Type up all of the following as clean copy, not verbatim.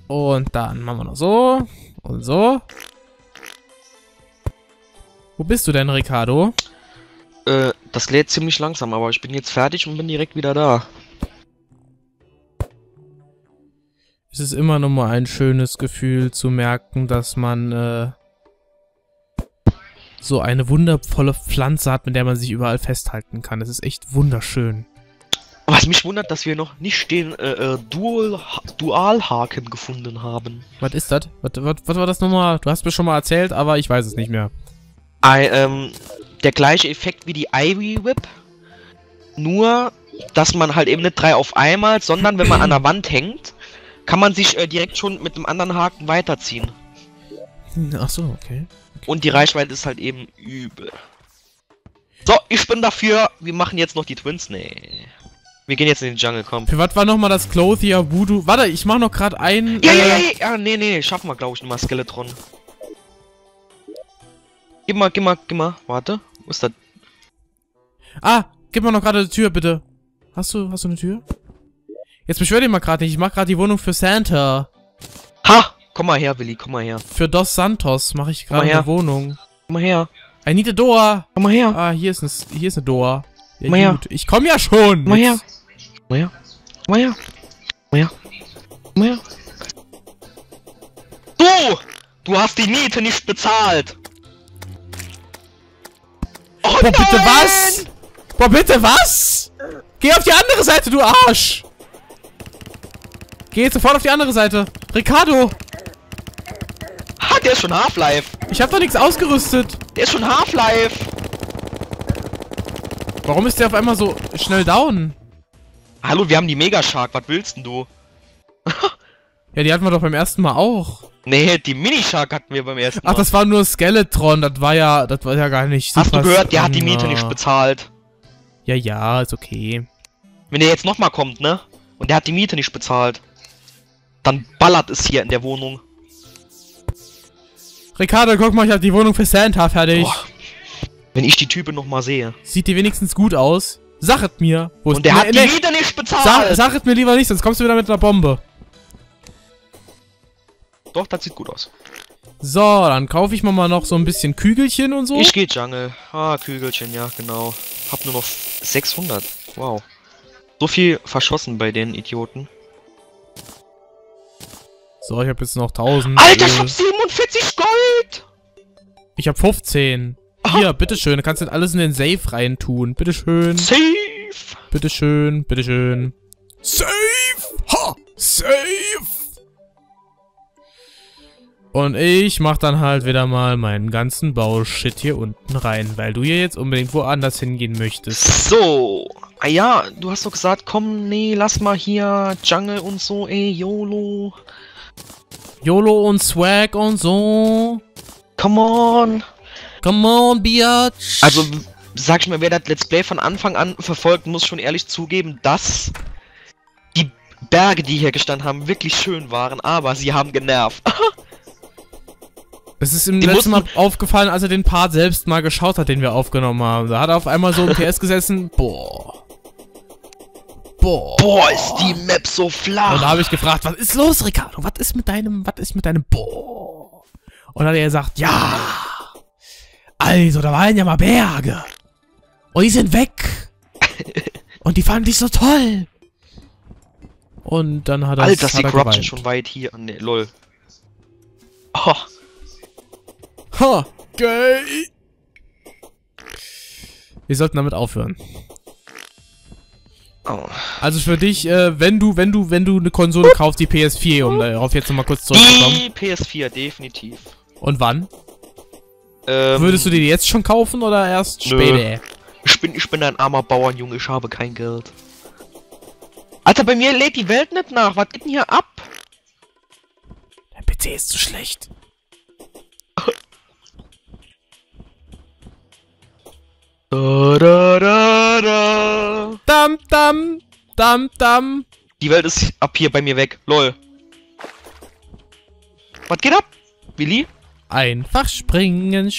Und dann machen wir noch so. Und so. Wo bist du denn, Ricardo? Das lädt ziemlich langsam, aber ich bin jetzt fertig und bin direkt wieder da. Es ist immer noch mal ein schönes Gefühl zu merken, dass man so eine wundervolle Pflanze hat, mit der man sich überall festhalten kann. Das ist echt wunderschön. Was mich wundert, dass wir noch nicht den Dualhaken gefunden haben. Was ist das? Was war das nochmal? Du hast mir schon mal erzählt, aber ich weiß es nicht mehr. Der gleiche Effekt wie die Ivy Whip. Nur, dass man halt eben nicht 3 auf einmal, sondern wenn man an der Wand hängt, kann man sich direkt schon mit einem anderen Haken weiterziehen. Ach so, okay. Und die Reichweite ist halt eben übel. So, ich bin dafür. Wir machen jetzt noch die Twins. Nee. Wir gehen jetzt in den Jungle, komm. Für was war nochmal das Clothier Voodoo? Warte, ich mach noch gerade ein... Ja, nee, schaffen wir, glaube ich, nochmal Skeletron. Gib mal. Warte, wo ist das? Ah, gib mir noch gerade eine Tür, bitte. Hast du eine Tür? Jetzt beschwör dich mal gerade nicht. Ich mach gerade die Wohnung für Santa. Ha! Komm mal her, Willi, komm mal her. Für Dos Santos mache ich gerade eine Wohnung. Komm mal her. I need a door. Komm mal her. Ah, hier ist eine Door. Ja, komm mal her. Gut. Ich komm ja schon. Komm mal her. Komm mal her. Komm mal her. Komm mal her. Komm mal her. Du hast die Miete nicht bezahlt. Oh, boah, bitte was? Boah, bitte was? Geh auf die andere Seite, du Arsch. Geh jetzt sofort auf die andere Seite. Ricardo. Ha, der ist schon Half-Life. Ich hab doch nichts ausgerüstet. Der ist schon Half-Life. Warum ist der auf einmal so schnell down? Hallo, wir haben die Mega Shark. Was willst denn du? Ja, die hatten wir doch beim ersten Mal auch. Nee, die Mini Shark hatten wir beim ersten Mal. Ach, das war nur Skeletron. Das war ja gar nicht super. Hast du gehört, der hat die Miete nicht bezahlt. Ja, ist okay. Wenn der jetzt nochmal kommt, ne? Und der hat die Miete nicht bezahlt. Dann ballert es hier in der Wohnung. Ricardo, guck mal, ich hab die Wohnung für Santa fertig. Boah. Wenn ich die Typen nochmal sehe. Sieht die wenigstens gut aus? Sag es mir. Wo Und der hat die Miete nicht bezahlt. Sag es mir lieber nicht, sonst kommst du wieder mit einer Bombe. Doch, das sieht gut aus. So, dann kaufe ich mir mal noch so ein bisschen Kügelchen und so. Ich geh Jungle. Ah, Kügelchen, ja, genau. Hab nur noch 600. Wow. So viel verschossen bei den Idioten. So, ich habe jetzt noch 1000. Alter, ich hab 47 Gold! Ich hab 15. Hier, bitteschön. Du kannst jetzt alles in den Safe reintun. Bitteschön. Safe! Bitteschön. Safe! Ha! Safe! Und ich mach dann halt wieder mal meinen ganzen Baushit hier unten rein, weil du hier jetzt unbedingt woanders hingehen möchtest. So. Ah ja, du hast doch gesagt, komm, nee, lass mal hier Jungle und so, ey, YOLO. YOLO und Swag und so. Come on. Come on, Biatch. Also, sag ich mal, wer das Let's Play von Anfang an verfolgt, muss schon ehrlich zugeben, dass die Berge, die hier gestanden haben, wirklich schön waren, aber sie haben genervt. Es ist ihm letzten Mal aufgefallen, als er den Part selbst mal geschaut hat, den wir aufgenommen haben. Da hat er auf einmal so im PS gesessen. Boah, ist die Map so flach. Und da habe ich gefragt, was ist los, Ricardo? Was ist mit deinem Boah? Und dann hat er gesagt, ja. Also, da waren ja mal Berge. Und die sind weg. Und die fand ich so toll. Und dann hat er... Alter, ist die Corruption schon weit hier. Ne, lol. Oh. Ha, geil. Wir sollten damit aufhören. Oh. Also für dich, wenn du eine Konsole kaufst, die PS4, um darauf jetzt nochmal kurz zurückzukommen. Die PS4, definitiv. Und wann? Würdest du die jetzt schon kaufen oder erst später? Ich bin ein armer Bauernjunge, ich habe kein Geld. Alter, bei mir lädt die Welt nicht nach. Was geht denn hier ab? Dein PC ist zu schlecht. Dam. Die Welt ist ab hier bei mir weg. Lol. Was geht ab? Willi? Einfach springen.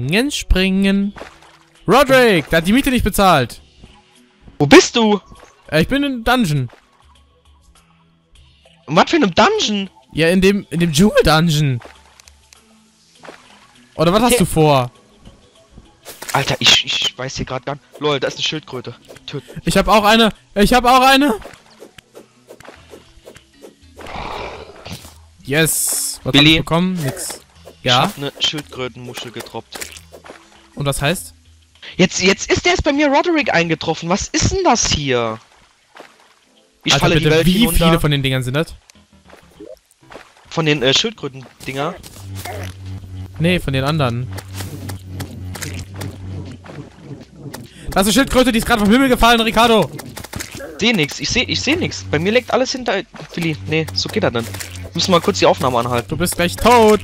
Roderick, der hat die Miete nicht bezahlt. Wo bist du? Ich bin im Dungeon. Was für einem Dungeon? Ja, in dem Dschungel-Dungeon. Oder was hast du vor? Alter, ich weiß hier gerade gar nicht. Lol, da ist eine Schildkröte. Töt. Ich habe auch eine. Yes. Was hab Billy? ich bekommen? Nix. Ich Ja. hab eine Schildkrötenmuschel gedroppt. Und was heißt? Jetzt ist der bei mir Roderick eingetroffen. Was ist denn das hier? Ich Alter, falle die bitte, Welt wie hinunter. viele von den Dingern sind das? Von den Schildkröten-Dinger. Nee, von den anderen. Das ist eine Schildkröte, die ist gerade vom Himmel gefallen, Ricardo. Seh nix, ich seh nix. Bei mir liegt alles hinter. Willi, nee, so geht das dann. Müssen wir mal kurz die Aufnahme anhalten. Du bist gleich tot.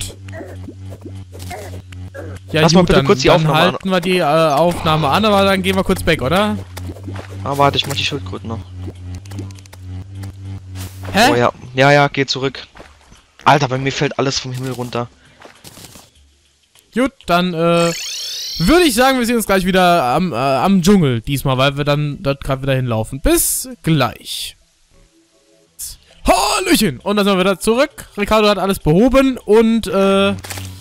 Ja, Lass mal bitte kurz die dann Aufnahme an. halten wir die Aufnahme an, aber dann gehen wir kurz weg, oder? Ah, warte, ich mach die Schildkröten noch. Hä? Oh ja, ja, geh zurück. Alter, bei mir fällt alles vom Himmel runter. Gut, dann würde ich sagen, wir sehen uns gleich wieder am Dschungel diesmal, weil wir dann dort gerade wieder hinlaufen. Bis gleich. Hallöchen! Und dann sind wir wieder zurück. Ricardo hat alles behoben und wir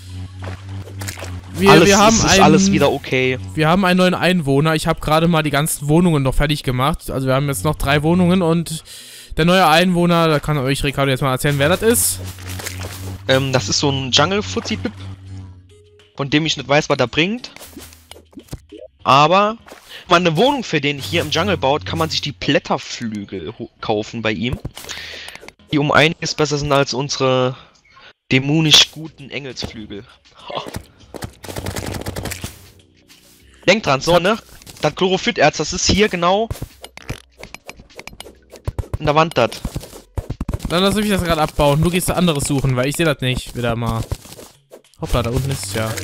haben alles wieder okay. Wir haben einen neuen Einwohner. Ich habe gerade mal die ganzen Wohnungen noch fertig gemacht. Also wir haben jetzt noch 3 Wohnungen und der neue Einwohner, da kann euch Ricardo jetzt mal erzählen, wer das ist. Das ist so ein Jungle-Fuzzi-Pip, von dem ich nicht weiß, was er bringt. Aber, wenn man eine Wohnung für den hier im Jungle baut, kann man sich die Blätterflügel kaufen bei ihm. Die um einiges besser sind als unsere dämonisch guten Engelsflügel. Oh. Denk dran, so, ne? Das Chlorophyterz, das ist hier genau in der Wand, das. Dann lass mich das gerade abbauen. Du gehst da anderes suchen, weil ich sehe das nicht. Wieder mal. Hoppla, da unten ist es ja.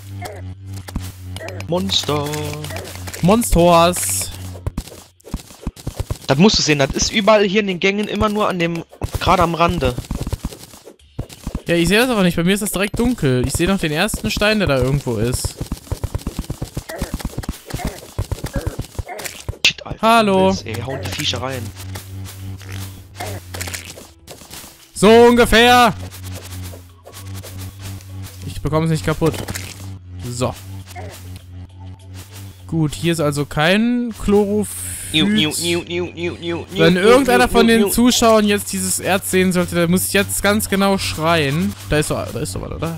Monster. Monsters. Das musst du sehen, das ist überall hier in den Gängen immer nur an dem, gerade am Rande. Ja, ich sehe das aber nicht. Bei mir ist das direkt dunkel. Ich sehe noch den ersten Stein, der da irgendwo ist. Shit, Alter. Hallo. Ey, hauen die Viecher rein. So ungefähr. Ich bekomme es nicht kaputt. So. Gut, hier ist also kein Chlorophyt. Wenn irgendeiner von den Zuschauern jetzt dieses Erz sehen sollte, der muss jetzt ganz genau schreien. Da ist doch was, oder?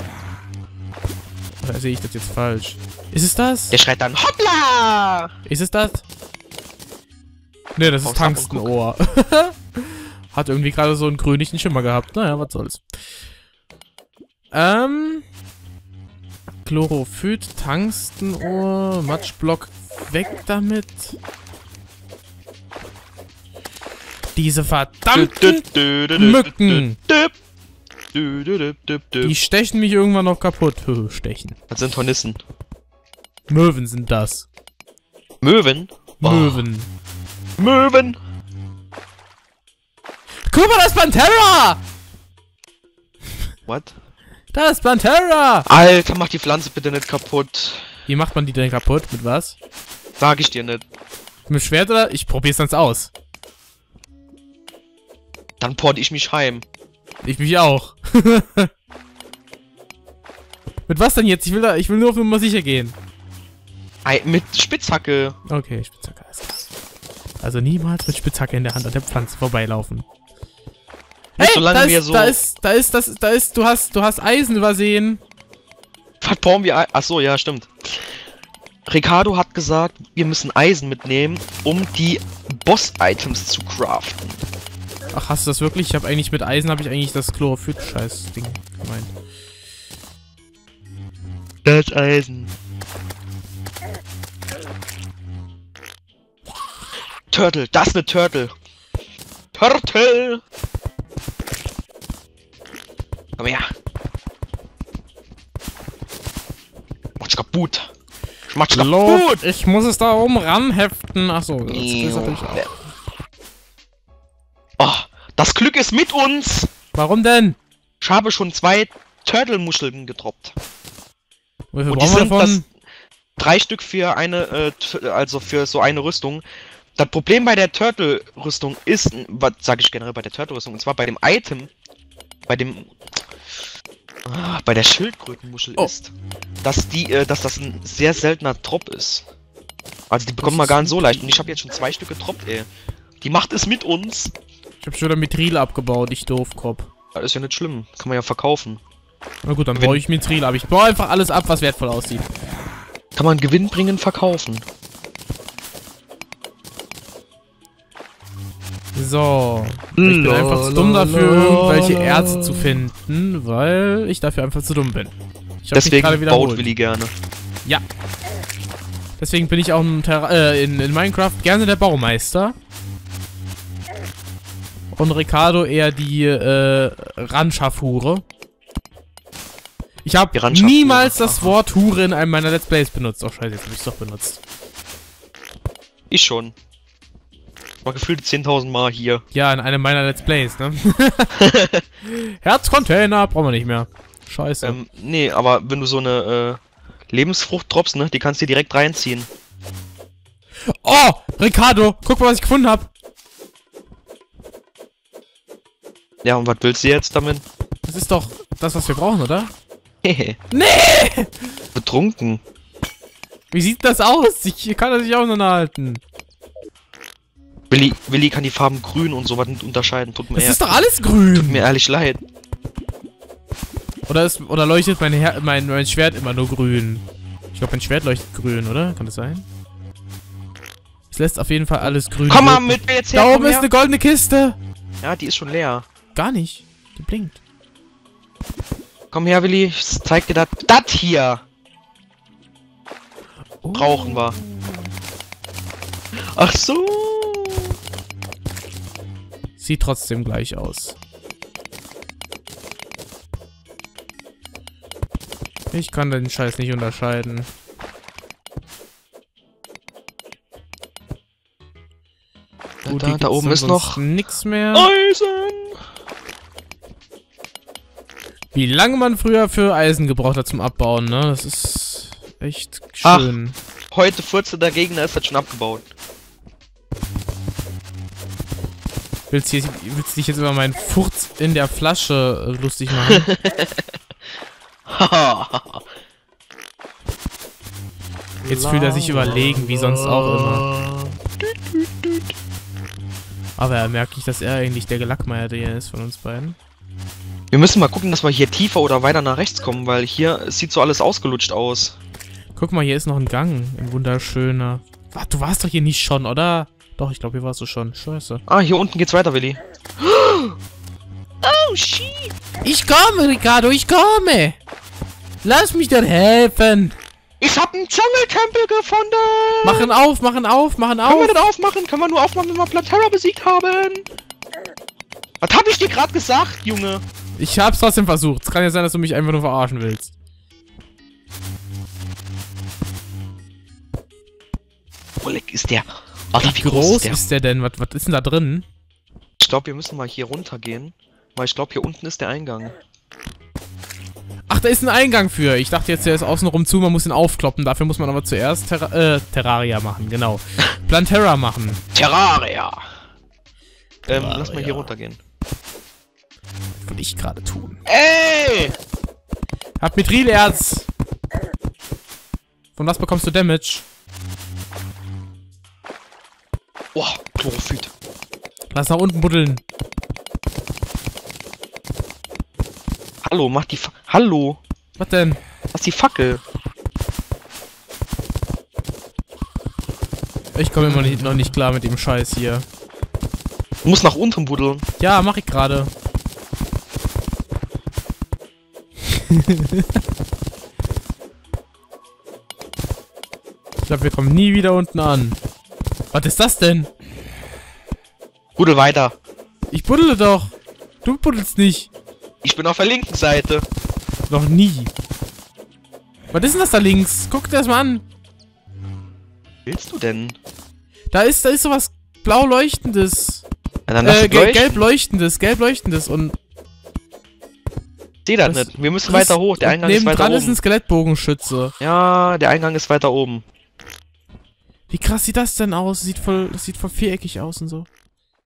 Oder sehe ich das jetzt falsch? Ist es das? Der schreit dann Hoppla! Ist es das? Ne, das ist Tungstenohr. Hat irgendwie gerade so einen grünlichen Schimmer gehabt. Naja, was soll's. Chlorophyt, Tungstenohr, Matschblock, weg damit. Diese verdammten Mücken. Die stechen mich irgendwann noch kaputt. Stechen. Das sind Hornissen. Möwen sind das. Möwen? Oh. Möwen. Möwen! Guck mal, das ist Pantera! What? Da ist Pantera! Alter, mach die Pflanze bitte nicht kaputt. Wie macht man die denn kaputt? Mit was? Sag ich dir nicht. Mit dem Schwert oder? Ich probier's sonst aus. Dann porte ich mich heim. Ich mich auch. Mit was denn jetzt? Ich will nur auf Nummer sicher gehen. Mit Spitzhacke. Okay, Spitzhacke, alles klar. Also niemals mit Spitzhacke in der Hand an der Pflanze vorbeilaufen. Nicht Hey, solange wir so. du hast Eisen übersehen. Was brauchen wir? Achso, ja, stimmt. Ricardo hat gesagt, wir müssen Eisen mitnehmen, um die Boss-Items zu craften. Ach, hast du das wirklich? Ich habe eigentlich mit Eisen das Chlorophyt-Scheiß-Ding gemeint. Das Eisen. Turtle, das ist eine Turtle. Turtle! Komm her. Mach's kaputt. Mach's kaputt. Ich muss es da oben ranheften. Achso, das geht natürlich auch. Oh, das Glück ist mit uns. Warum denn? Ich habe schon 2 Turtle-Muscheln gedroppt. Wie viel Und die brauchen wir sind davon? 3 Stück für eine, also für so eine Rüstung. Das Problem bei der Turtle-Rüstung ist, was sage ich generell bei der Turtle-Rüstung, und zwar bei dem Item, bei der Schildkrötenmuschel ist, dass das ein sehr seltener Drop ist. Also die bekommen wir gar nicht so leicht. Und ich habe jetzt schon 2 Stücke Drop, ey. Die Macht es mit uns. Ich habe schon wieder Mithril abgebaut, ich Doofkopf. Das ist ja nicht schlimm. Kann man ja verkaufen. Na gut, dann baue ich Mithril ab. Ich baue einfach alles ab, was wertvoll aussieht. Kann man Gewinn bringen, verkaufen. So. Ich bin einfach zu dumm dafür, irgendwelche Erze zu finden, weil ich dafür einfach zu dumm bin. Ich hab Deswegen mich gerade baut Willi gerne. Ja. Deswegen bin ich auch in Minecraft gerne der Baumeister. Und Ricardo eher die Randschaffhure. Ich habe niemals das Wort Hure in einem meiner Let's Plays benutzt. Oh scheiße, jetzt habe ich es doch benutzt. Ich schon. Mal gefühlt 10.000 Mal hier. Ja, in einem meiner Let's Plays, ne? Herzcontainer, brauchen wir nicht mehr. Scheiße. Nee, aber wenn du so eine Lebensfrucht droppst, ne, die kannst du direkt reinziehen. Oh, Ricardo, guck mal, was ich gefunden habe. Ja, und was willst du jetzt damit? Das ist doch das, was wir brauchen, oder? Nee! Betrunken. Wie sieht das aus? Ich kann das nicht auseinanderhalten. Willi kann die Farben grün und sowas nicht unterscheiden. Das ist doch alles grün. Tut mir ehrlich leid. Oder leuchtet mein Schwert immer nur grün? Ich glaube, mein Schwert leuchtet grün, oder? Kann das sein? Es lässt auf jeden Fall alles grün. Komm mal mit mir jetzt her! Da oben ist eine goldene Kiste! Ja, die ist schon leer. Gar nicht. Die blinkt. Komm her, Willi. Ich zeig dir das. Das hier! Oh. Brauchen wir. Ach so! Sieht trotzdem gleich aus. Ich kann den Scheiß nicht unterscheiden. Gut, da oben ist noch nix mehr. Eisen! Wie lange man früher für Eisen gebraucht hat zum Abbauen, ne? Das ist echt schön. Ach, heute furzt der Gegner, ist das schon abgebaut. Willst du dich jetzt über meinen Furz in der Flasche lustig machen? Jetzt fühlt er sich überlegen, wie sonst auch immer. Aber er merkt nicht, dass er eigentlich der Gelackmeier ist von uns beiden. Wir müssen mal gucken, dass wir hier tiefer oder weiter nach rechts kommen, weil hier sieht so alles ausgelutscht aus. Guck mal, hier ist noch ein Gang. Ein wunderschöner. Ach, du warst doch hier nicht schon, oder? Doch, ich glaube, hier warst du schon. Scheiße. Ah, hier unten geht's weiter, Willi. Oh, shit. Ich komme, Ricardo, ich komme. Lass mich dir helfen. Ich hab einen Dschungeltempel gefunden. Machen auf, machen auf, machen auf. Können wir den aufmachen? Können wir nur aufmachen, wenn wir Plantera besiegt haben? Was hab ich dir gerade gesagt, Junge? Ich hab's trotzdem versucht. Es kann ja sein, dass du mich einfach nur verarschen willst. Wo ist der? Alter, wie groß ist der denn? Was ist denn da drin? Ich glaube, wir müssen mal hier runtergehen. Weil ich glaube, hier unten ist der Eingang. Ach, da ist ein Eingang für. Ich dachte jetzt, der ist außenrum zu, man muss ihn aufkloppen. Dafür muss man aber zuerst Terraria machen, genau. Plantera machen. Terraria! Lass mal hier runtergehen. Das würde ich gerade tun. Ey! Hab Mithril-Erz! Von was bekommst du Damage? Oh, Chlorophyt. Lass nach unten buddeln. Hallo, mach die Hallo! Was denn? Was ist die Fackel? Ich komme immer noch nicht klar mit dem Scheiß hier. Du musst nach unten buddeln. Ja, mach ich gerade. Ich glaube, wir kommen nie wieder unten an. Was ist das denn? Buddel weiter. Ich buddele doch. Du buddelst nicht. Ich bin auf der linken Seite. Noch nie. Was ist denn das da links? Guck dir das mal an. Was willst du denn? Da ist sowas blau leuchtendes. Ja, dann lass gelb leuchtendes und... Ich seh das nicht. Wir müssen weiter hoch. Der Eingang ist weiter nebendran oben. ist ein Skelettbogenschütze. Ja, der Eingang ist weiter oben. Wie krass sieht das denn aus? Das sieht voll viereckig aus und so.